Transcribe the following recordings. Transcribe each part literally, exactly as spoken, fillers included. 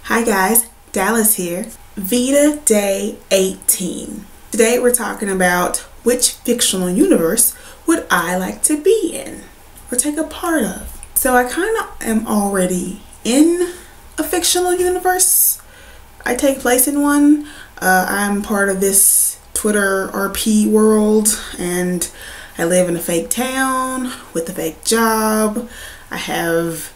Hi guys, Dallas here. Vita Day eighteen. Today we're talking about which fictional universe would I like to be in or take a part of. So I kind of am already in a fictional universe. I take place in one. Uh, I'm part of this Twitter R P world and I live in a fake town with a fake job. I have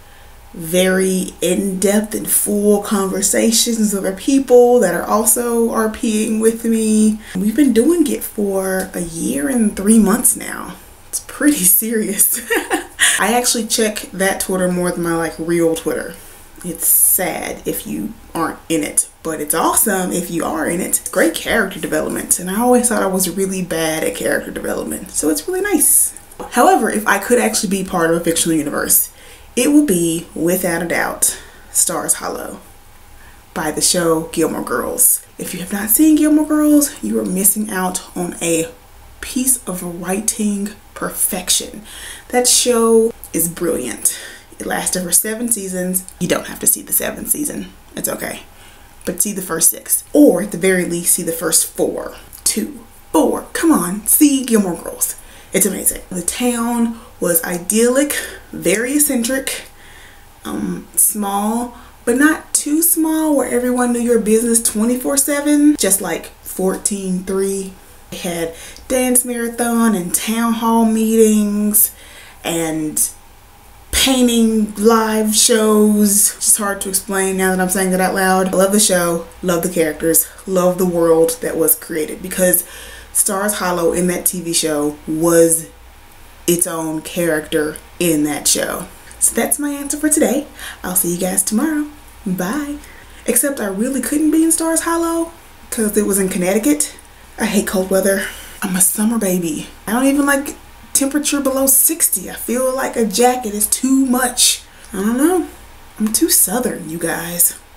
very in-depth and full conversations with other people that are also RPing with me. We've been doing it for a year and three months now. It's pretty serious. I actually check that Twitter more than my like real Twitter. It's sad if you aren't in it, but it's awesome if you are in it. It's great character development, and I always thought I was really bad at character development, so it's really nice. However, if I could actually be part of a fictional universe, it would be, without a doubt, Stars Hollow by the show Gilmore Girls. If you have not seen Gilmore Girls, you are missing out on a piece of writing perfection. That show is brilliant. It lasted for seven seasons. You don't have to see the seventh season. It's okay. But see the first six. Or at the very least, see the first four. Two, four. Come on, see Gilmore Girls. It's amazing. The town was idyllic, very eccentric, um, small, but not too small where everyone knew your business twenty-four seven, just like fourteen three. They had dance marathon and town hall meetings and painting live shows. It's hard to explain now that I'm saying that out loud. I love the show, love the characters, love the world that was created, because Stars Hollow in that T V show was its own character in that show. So that's my answer for today. I'll see you guys tomorrow. Bye. Except I really couldn't be in Stars Hollow because it was in Connecticut. I hate cold weather. I'm a summer baby. I don't even like temperature below sixty. I feel like a jacket is too much. I don't know. I'm too southern, you guys.